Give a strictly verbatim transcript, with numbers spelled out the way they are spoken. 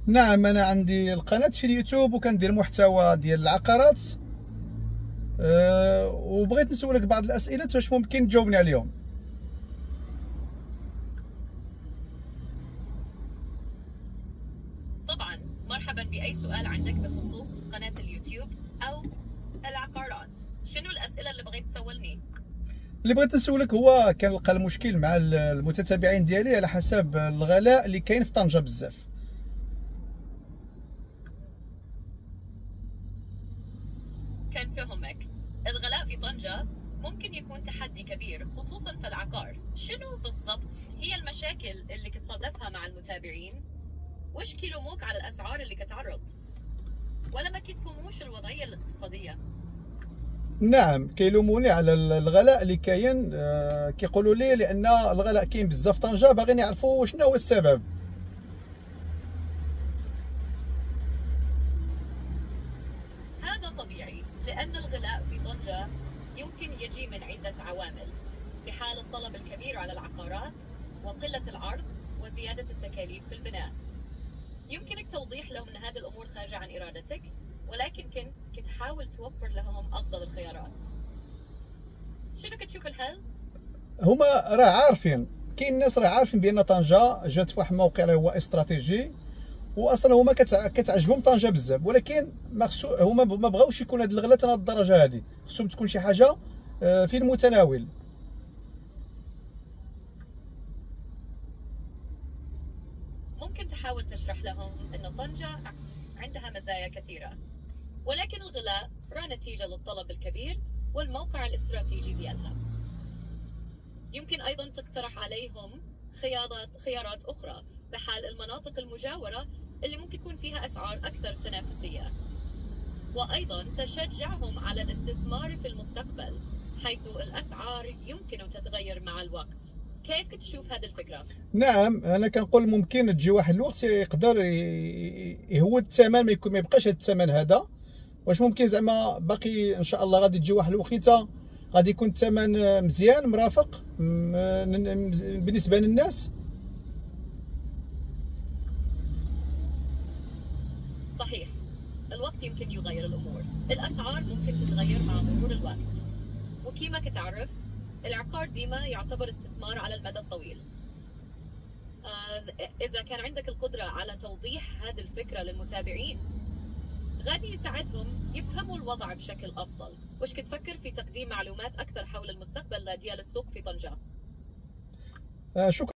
نعم، انا عندي القناه في اليوتيوب وكندير محتوى ديال العقارات. أه وبغيت نسولك بعض الاسئله، واش ممكن تجاوبني عليهم؟ طبعا، مرحبا بأي سؤال عندك بخصوص قناة اليوتيوب أو العقارات. شنو الأسئلة اللي بغيت تسولني؟ اللي بغيت نسولك هو كنلقى المشكل مع المتتابعين ديالي على حسب الغلاء اللي كاين في طنجة بزاف. كان فهمك. الغلاء في طنجة ممكن يكون تحدي كبير خصوصا في العقار. شنو بالضبط هي المشاكل اللي كتصادفها مع المتابعين؟ وش كيلوموك على الأسعار اللي كتعرض؟ ولا ما كتفهموش الوضعية الاقتصادية؟ نعم، كيلوموني على الغلاء اللي كاين. أه كيقولوا لي لان الغلاء كاين بزاف في طنجة، باغيين يعرفوا شنو هو السبب. هذا طبيعي، لأن الغلاء في طنجة يمكن يجي من عدة عوامل. في حال الطلب الكبير على العقارات وقلة العرض وزيادة التكاليف في البناء. يمكنك توضيح لهم أن هذه الأمور خارجة عن إرادتك، ولكن كن كتحاول توفر لهم أفضل الخيارات. شنو كتشوف الحل؟ هما راه عارفين، كاين ناس راه عارفين بان طنجة جات في واحد الموقع اللي هو استراتيجي، واصلا هما كتعجبهم طنجة بزاف، ولكن ما خصو هما ما بغاوش يكون هذا الغلاء حتى لهاد الدرجه هذه. خصهم تكون شي حاجه في المتناول. ممكن تحاول تشرح لهم أن طنجة عندها مزايا كثيرة، ولكن الغلاء راه نتيجة للطلب الكبير والموقع الاستراتيجي ديالها. يمكن أيضا تقترح عليهم خيارات خيارات أخرى بحال المناطق المجاورة اللي ممكن يكون فيها أسعار أكثر تنافسية، وأيضا تشجعهم على الاستثمار في المستقبل حيث الأسعار يمكن تتغير مع الوقت. كيف تشوف هذه الفكرة؟ نعم، انا كنقول ممكن تجي واحد الوقت يقدر يهود الثمن، ما يكون ما يبقاش هذا الثمن هذا. واش ممكن زعما باقي ان شاء الله غادي تجي واحد الوقيته غادي يكون الثمن مزيان مرافق بالنسبه للناس؟ صحيح، الوقت يمكن يغير الأمور. الأسعار ممكن تتغير مع مرور الوقت، وكيما كتعرف العقار ديما يعتبر استثمار على المدى الطويل. آه، إذا كان عندك القدرة على توضيح هذه الفكرة للمتابعين غادي يساعدهم يفهموا الوضع بشكل أفضل. وش كتفكر في تقديم معلومات أكثر حول المستقبل ديال السوق في طنجة؟ آه شكرا.